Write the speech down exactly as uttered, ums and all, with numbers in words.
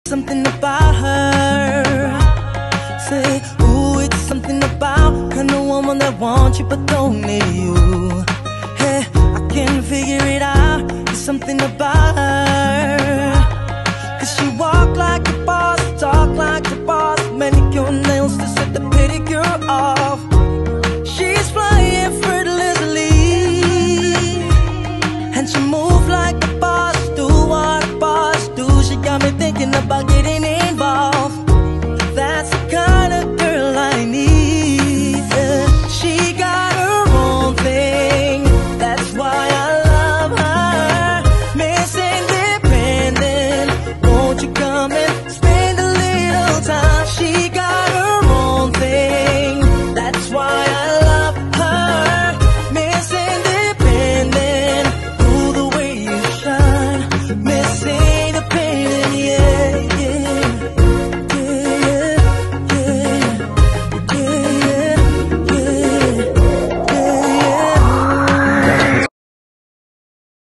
something about her. Say, ooh, it's something about kind of woman that wants you but don't need you. Hey, I can't figure it out. It's something about her.